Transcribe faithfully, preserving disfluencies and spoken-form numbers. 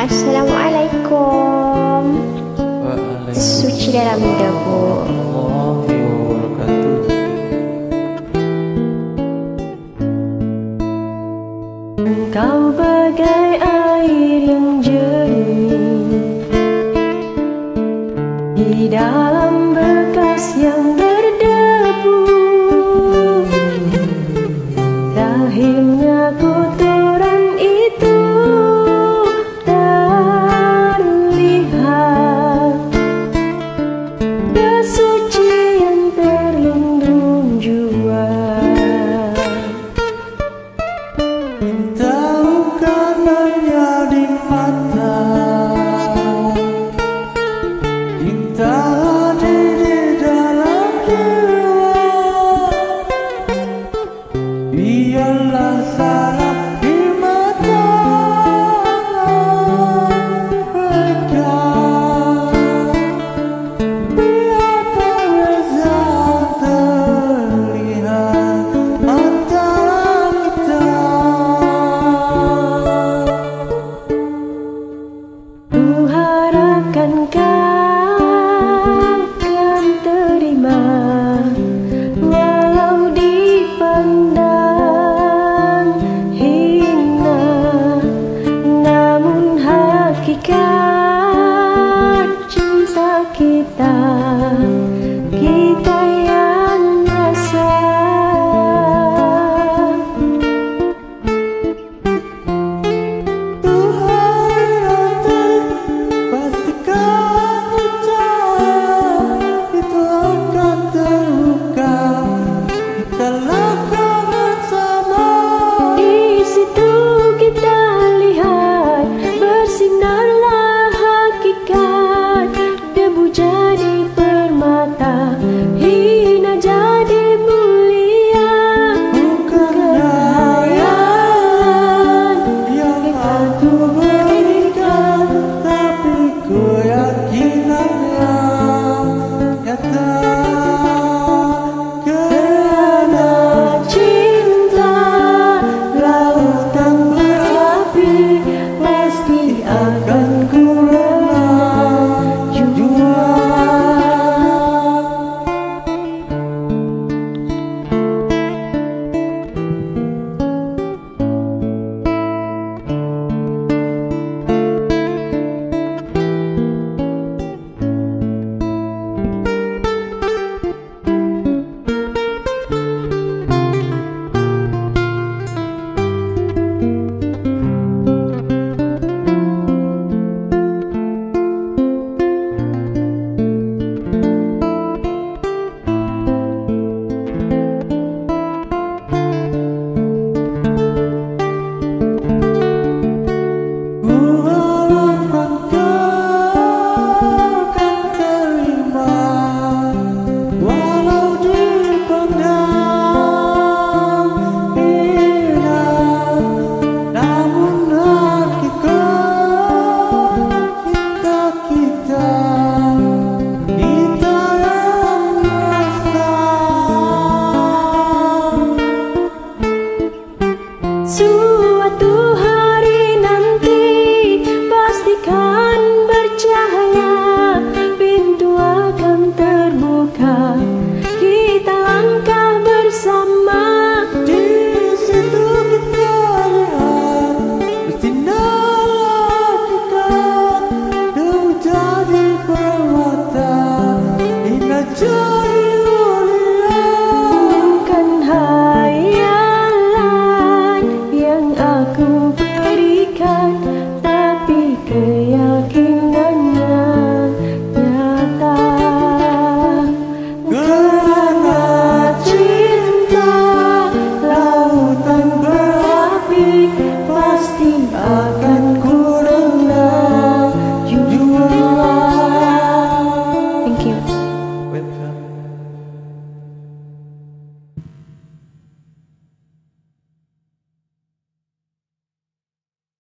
Assalamualaikum. Suci dalam debu. Engkau bagai air yang jernih di dalam bekas yang berdebu. Lahirnya kotoran itu terlihat, kesucian terlindung jua. Bukan hanya di mata, cinta hadir di dalam jiwa. Biarlah salah di mata mereka, biarkan reza terlihat antara kita. Kuharapkan kau akan terima, walau dipandang hina, namun hakikat cinta kita, kita yang rasa. Suatu hari nanti pastikan bercahaya, pintu akan terbuka, kita langkah bersama. Di situ kita lihat bersinar hakikat, menjadi permata indah.